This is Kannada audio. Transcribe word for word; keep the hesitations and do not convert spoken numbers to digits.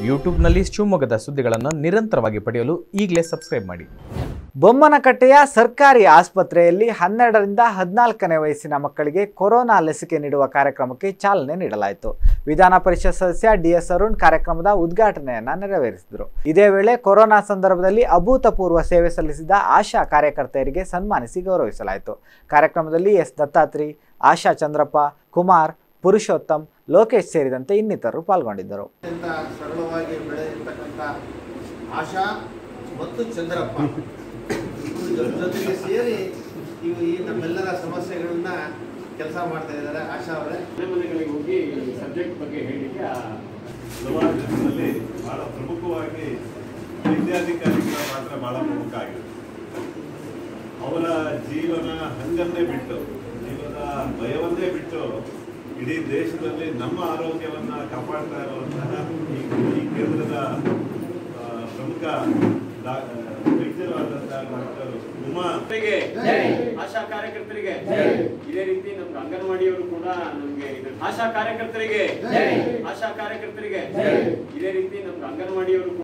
ಯೂಟ್ಯೂಬ್ನಲ್ಲಿ ಶಿವಮೊಗ್ಗದ ಸುದ್ದಿಗಳನ್ನು ನಿರಂತರವಾಗಿ ಪಡೆಯಲು ಈಗಲೇ ಸಬ್ಸ್ಕ್ರೈಬ್ ಮಾಡಿ. ಬೊಮ್ಮನಕಟ್ಟೆಯ ಸರ್ಕಾರಿ ಆಸ್ಪತ್ರೆಯಲ್ಲಿ ಹನ್ನೆರಡರಿಂದ ಹದಿನಾಲ್ಕನೇ ವಯಸ್ಸಿನ ಮಕ್ಕಳಿಗೆ ಕೊರೋನಾ ಲಸಿಕೆ ನೀಡುವ ಕಾರ್ಯಕ್ರಮಕ್ಕೆ ಚಾಲನೆ ನೀಡಲಾಯಿತು. ವಿಧಾನ ಪರಿಷತ್ ಸದಸ್ಯ ಡಿ ಎಸ್ ಅರುಣ್ ಕಾರ್ಯಕ್ರಮದ ಉದ್ಘಾಟನೆಯನ್ನ ನೆರವೇರಿಸಿದರು. ಇದೇ ವೇಳೆ ಕೊರೋನಾ ಸಂದರ್ಭದಲ್ಲಿ ಅಭೂತಪೂರ್ವ ಸೇವೆ ಸಲ್ಲಿಸಿದ ಆಶಾ ಕಾರ್ಯಕರ್ತೆಯರಿಗೆ ಸನ್ಮಾನಿಸಿ ಗೌರವಿಸಲಾಯಿತು. ಕಾರ್ಯಕ್ರಮದಲ್ಲಿ ಎಸ್ ದತ್ತಾತ್ರಿ, ಆಶಾ ಚಂದ್ರಪ್ಪ, ಕುಮಾರ್, ಪುರುಷೋತ್ತಮ್, ಲೋಕೇಶ್ ಸೇರಿದಂತೆ ಇನ್ನಿತರರು ಪಾಲ್ಗೊಂಡಿದ್ದರು. ಸರಳವಾಗಿ ಬೆಳೆದಿರ್ತಕ್ಕಂಥ ಆಶಾ ಮತ್ತು ಚಂದ್ರಪ್ಪ ಜೊತೆಗೆ ಸೇರಿ ಇವು ಈ ನಮ್ಮೆಲ್ಲರ ಸಮಸ್ಯೆಗಳನ್ನ ಕೆಲಸ ಮಾಡ್ತಾ ಇದ್ದಾರೆ. ಆಶಾ ಅವರೇ ಮನೆ ಮನೆಗಳಿಗೆ ಹೋಗಿ ಸಬ್ಜೆಕ್ಟ್ ಬಗ್ಗೆ ಹೇಳಿಕೆ ಹಲವಾರು ಜನರಲ್ಲಿ ಬಹಳ ಪ್ರಮುಖವಾಗಿ ವೈದ್ಯಾಧಿಕಾರಿಗಳ ಮಾತ್ರ ಬಹಳ ಪ್ರಮುಖ ಆಗಿದೆ. ಅವರ ಜೀವನ ಹಂಗನ್ನೇ ಬಿಟ್ಟು, ಜೀವನ ಭಯವನ್ನೇ ಬಿಟ್ಟು ಇಡೀ ದೇಶದಲ್ಲಿ ನಮ್ಮ ಆರೋಗ್ಯವನ್ನ ಕಾಪಾಡ್ತಾ ಇರುವಂತಹ ಈ ಕೇಂದ್ರದ ಪ್ರಮುಖ ವೈದ್ಯರಾದಂತಹ ಡಾಕ್ಟರ್ ಉಮಾ ಆಶಾ ಕಾರ್ಯಕರ್ತರಿಗೆ ಇದೇ ರೀತಿ ನಮ್ಗೆ ಅಂಗನವಾಡಿಯವರು ಕೂಡ ನಮ್ಗೆ ಆಶಾ ಕಾರ್ಯಕರ್ತರಿಗೆ ಆಶಾ ಕಾರ್ಯಕರ್ತರಿಗೆ ಇದೇ ರೀತಿ ನಮ್ಗೆ ಅಂಗನವಾಡಿಯವರು